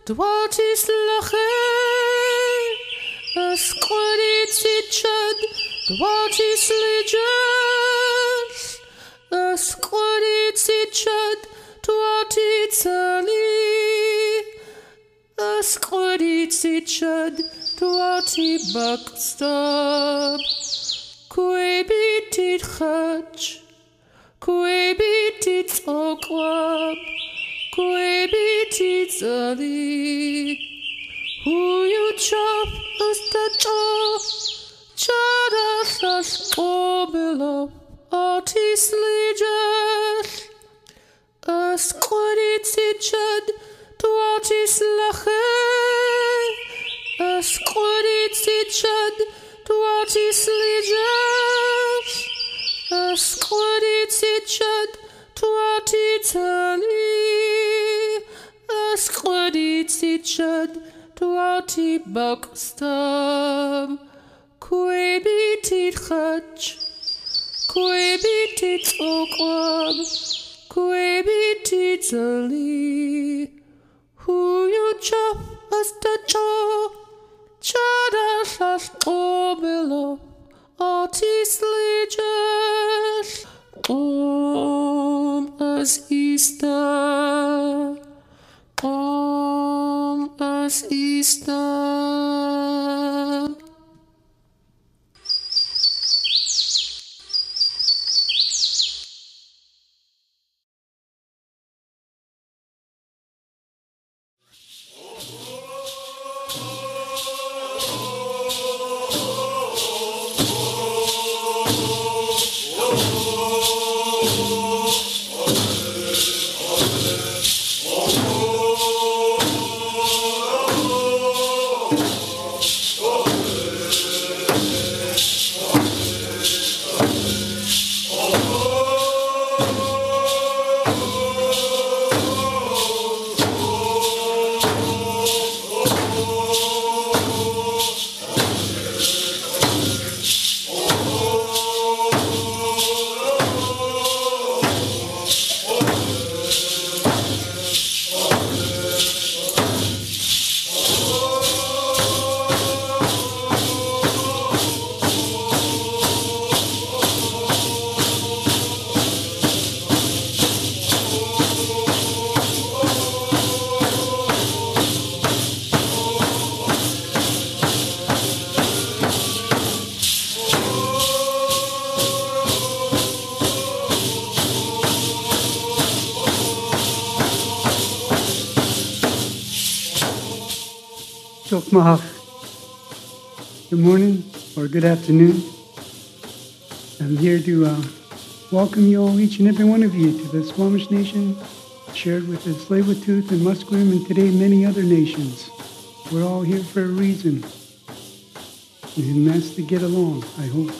דוארטיס לכם, אסקודי ציצ'ד, דוארטיס ליג'ס, אסקודי ציצ'ד, דוארטי צלי, אסקודי ציצ'ד, דוארטי בקסטב, כוי ביטית חץ', כוי ביטית צוקרב, כוי ביטית צלי, hu you chop us the jaw, chada slash below, artis leges, us quadit sichad, to artis lache, us quadit sichad, to artis leges, us quadit sichad, to artis ali, us quadit sichad, Tuati bakstam, kwe bitit chach, kwe bitit okwab, kwe bitit zali. Hu you chop as the jaw, chada slash below, artis leges, as Easter. As Easter. Good morning or good afternoon. I'm here to welcome you all, each and every one of you, to the Squamish Nation, shared with the Tsleil-Waututh and Musqueam, and today many other nations. We're all here for a reason, and that's to get along, I hope.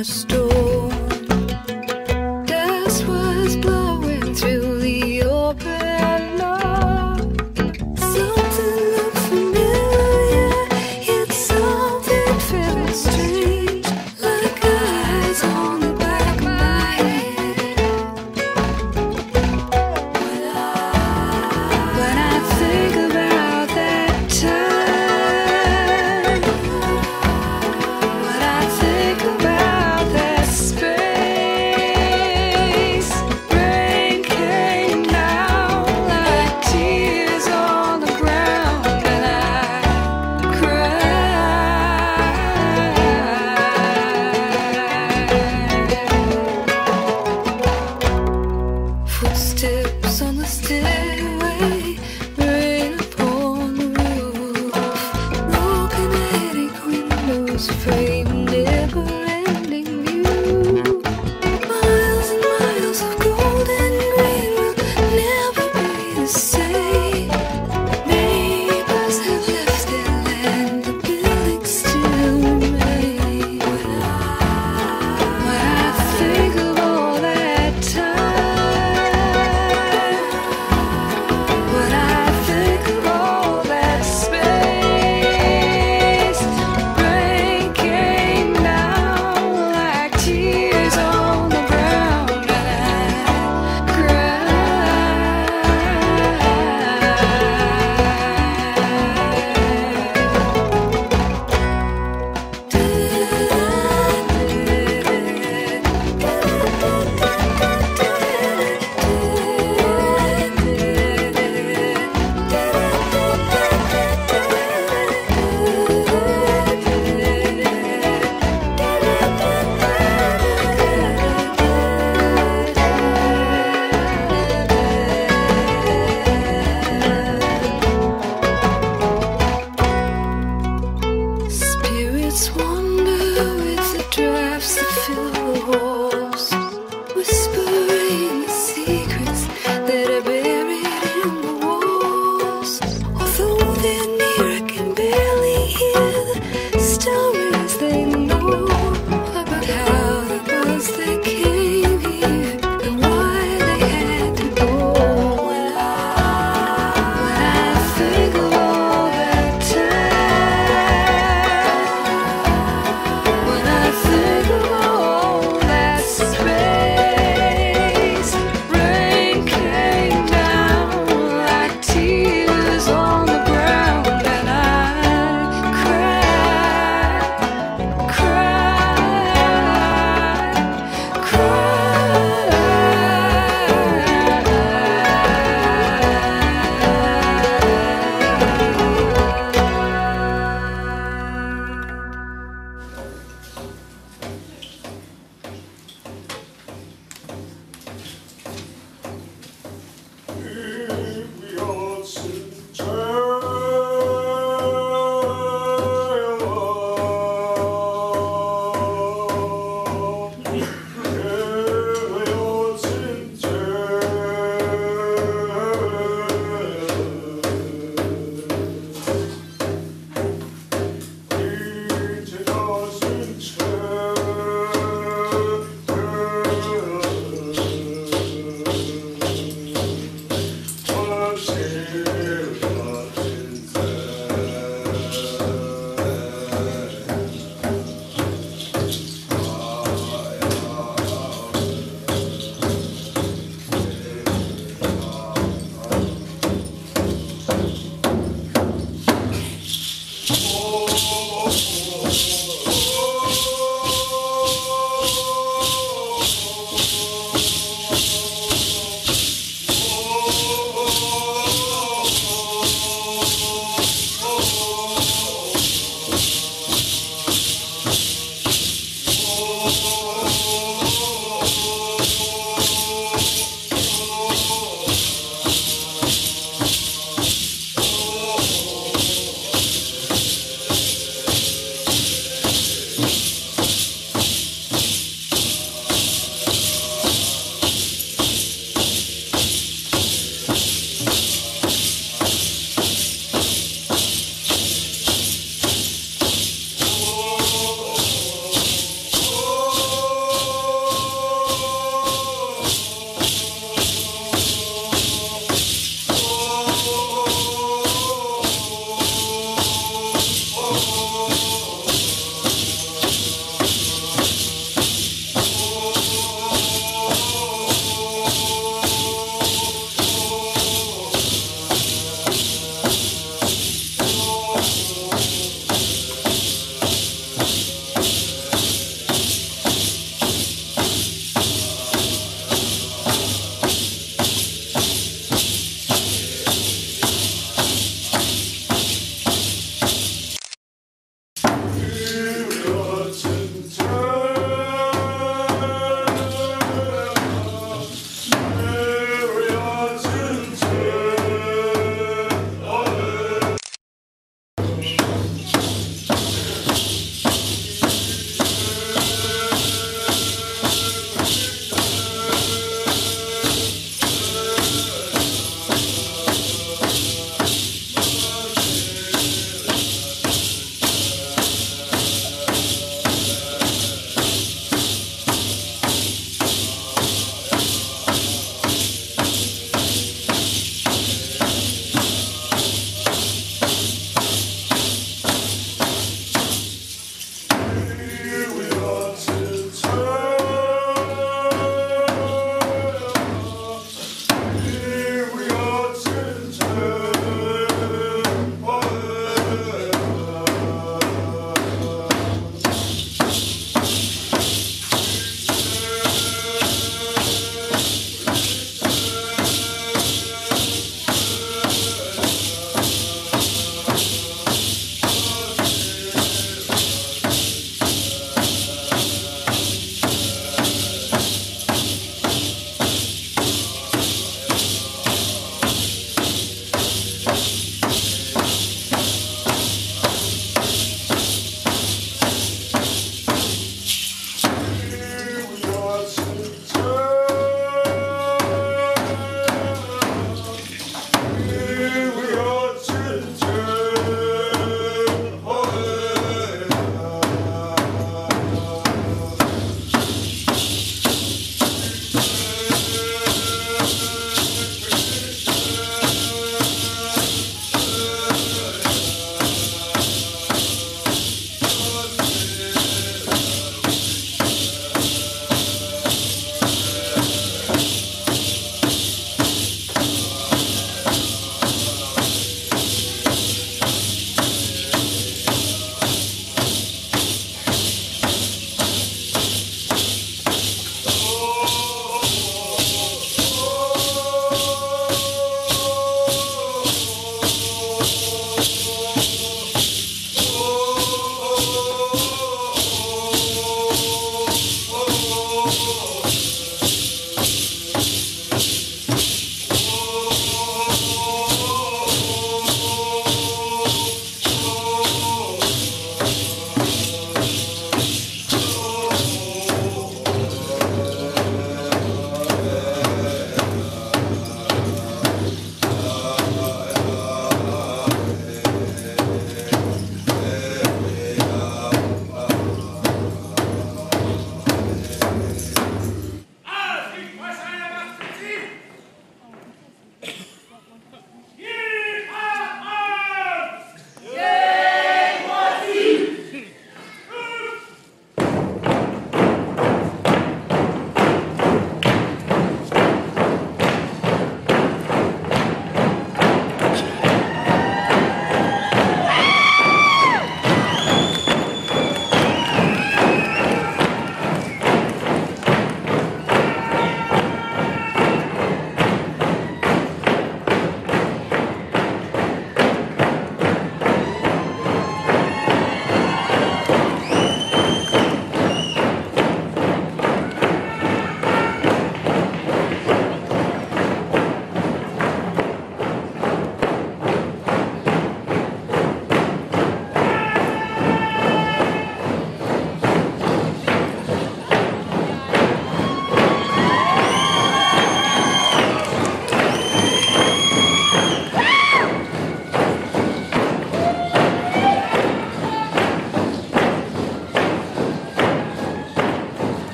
a storm. Dust was blowing through the open door. Something looked familiar, yet something very strange, like eyes on the back of my head. When I think about that time, when I think about that space, rain came down like tears on the ground, and I cried. Footsteps on the stairway, rain upon the roof, broken attic windows frame never-ending view. Miles and miles of golden green will never be the same. Neighbors have left their land, the buildings still remain. When I think of all that time, when I think of all that space, rain came down like tears on the ground, and I spirits wander with the drafts that fill the halls, whispering the secrets that are buried in the walls. Although they're near, I can barely hear the stories they know about how the birds that came here and why they had to go. When I think of all that time,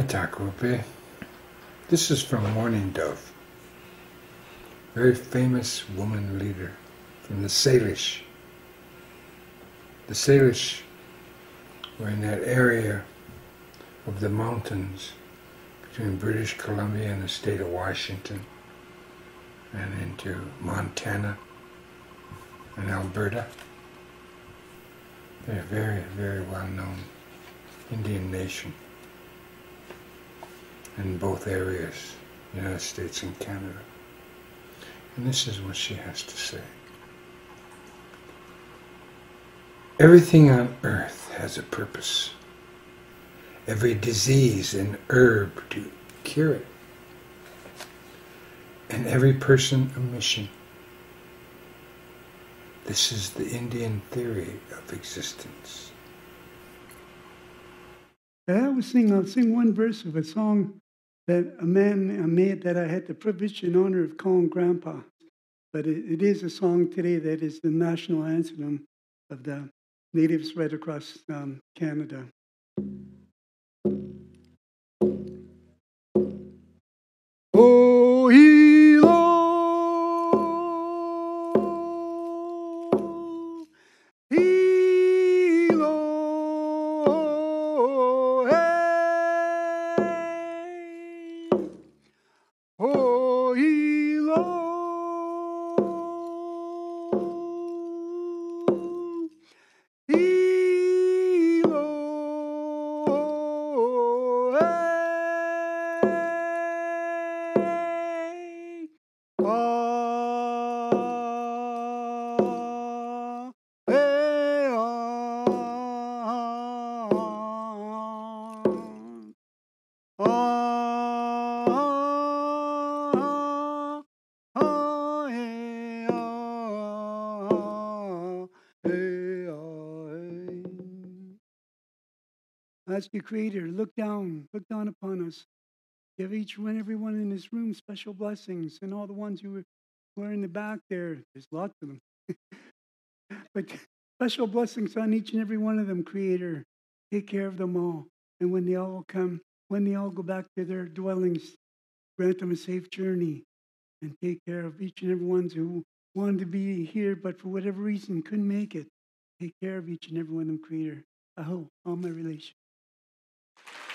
Takupe. This is from Mourning Dove, very famous woman leader from the Salish. The Salish were in that area of the mountains between British Columbia and the state of Washington and into Montana and Alberta. They're a very, very well-known Indian nation in both areas, United States and Canada. And this is what she has to say. Everything on earth has a purpose. Every disease and herb to cure it. And every person a mission. This is the Indian theory of existence. I'll sing one verse of a song that a man made that I had the privilege and honor of calling Grandpa. But it is a song today that is the national anthem of the natives right across Canada. Oh, Hilo, Hilo, hey. Oh, Hilo, Hilo, hey. Ah, hey, hey, hey. Ask your Creator, look down upon us. Give each and everyone in this room special blessings, and all the ones who are in the back there. There's lots of them. But special blessings on each and every one of them, Creator. Take care of them all. And when they all go back to their dwellings, grant them a safe journey. And take care of each and every one who wanted to be here, but for whatever reason couldn't make it. Take care of each and every one of them, Creator. Aho, all my relations.